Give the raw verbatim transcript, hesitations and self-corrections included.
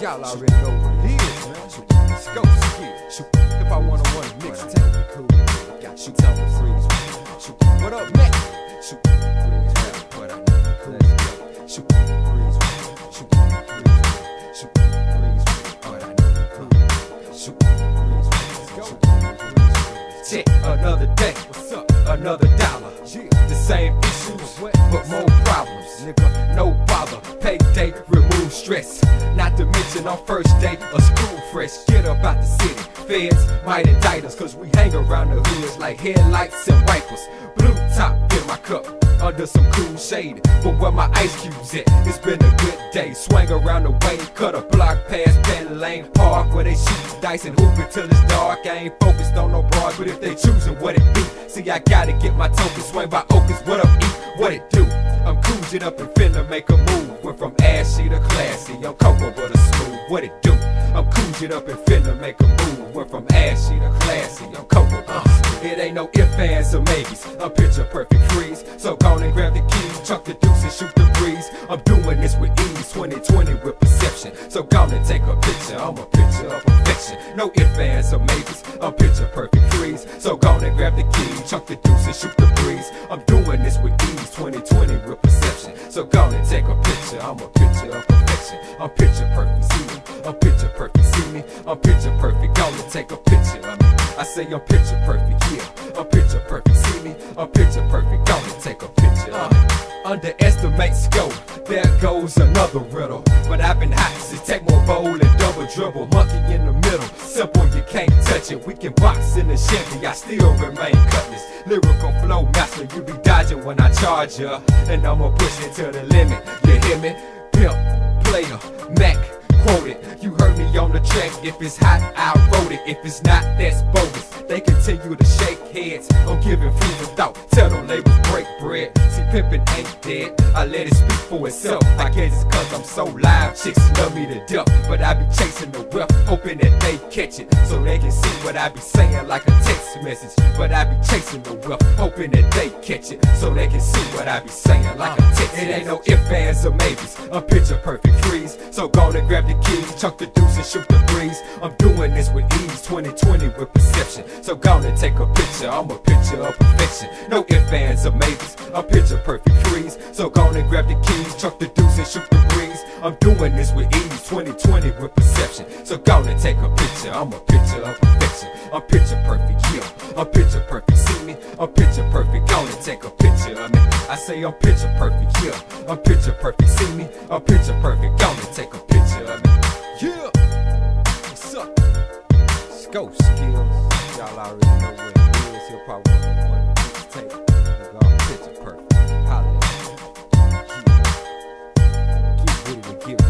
Y'all already know what it is, man. Let's go, skip. If I wanna one mixtape, cool. Got you tell me freeze. What up, Mac? Shoot, freeze. What I know, cool. Let's go. Shoot, freeze. Shoot, freeze. Shoot, freeze. What I know, cool. Shoot, freeze. Let's go. Check another day. What's up? Another dollar. The same issues, but more problems. Nigga, no bother. Payday, remove stress. Not to mention on first day of school fresh. Get up out the city. Feds might indict us, cause we hang around the hoods like headlights and wipers. Blue top in my cup, under some cool shade. But where my ice cubes at, it's been a good day. Swing around the way, cut a block past Penn Lane Park, where they shoot dice and hoop it till it's dark. I ain't focused on no broad, but if they choosing what it be, see I gotta get my token. Swing by Oakers, what up, eat, what it do? I'm cruising up and finna make a move. Went from ashy to classy, I'm cocoa but a smooth, what it do? I'm cruising up and finna make a move. Went from ashy to classy, I'm cocoa but a smooth. It ain't no ifs, ands, or maybes, I'm picture perfect freeze. So go and grab the key, chuck the deuce and shoot the breeze. I'm doing this with ease, twenty twenty with perception. So go and take a picture, I'm a picture of perfection. No ifs, ands, or maybes, I'm picture perfect freeze. So go and grab the key, chuck the deuce and shoot the breeze. I'm doing this with ease, twenty twenty with perception. So go and take a picture, I'm a picture of perfection. I'm picture perfect, see me, I'm picture perfect, see me, I'm picture perfect. Go and take a picture of me. I say I'm picture perfect, yeah, I'm picture perfect, see me, I'm picture perfect. Go and take a picture of me. Underestimate scope, there goes another riddle. But I've been hot since take more bowl and double dribble. Monkey in the middle, simple, you can't touch it. We can box in the Chevy, I still remain cutlass. Lyrical flow master, you be dodging when I charge ya. And I'ma push it to the limit, you hear me? Pimp, player, Mac, quote it. You heard me on the track, if it's hot, I wrote it. If it's not, that's bogus. They continue to shake heads, I'm giving food for thought. Tell them labels break bread. See, pimpin' ain't dead, I let it speak for itself. I guess it's cause I'm so live, chicks love me to death. But I be chasing the wealth, hoping that they catch it, so they can see what I be saying like a text message. But I be chasing the wealth, hoping that they catch it, so they can see what I be saying like a text message. It ain't no ifs, ands, or maybes, I'm picture perfect freeze. So go and grab the keys, chuck the deuce and shoot the breeze. I'm doing this with ease, twenty twenty with perception. So go and take a picture, I'm a picture of perfection. No ifs, ands, or maybes, I'm picture perfect freeze. So go and grab the keys, chuck the deuce and shoot the breeze. I'm doing this with ease, twenty twenty with perception. So go and take a picture, I'm a picture of perfection. I'm picture perfect, yeah, I'm picture perfect, see me, I'm picture perfect. Go and take a picture of me. I say I'm picture perfect, yeah, I'm picture perfect, see me, I'm picture perfect. Go and take a picture of me. Yeah, what's up? Scope skills, y'all already know what it is. Hip Hop one oh one mixtape, nigga, I'm picture perfect. Holla at me. Yeah. Get with it and get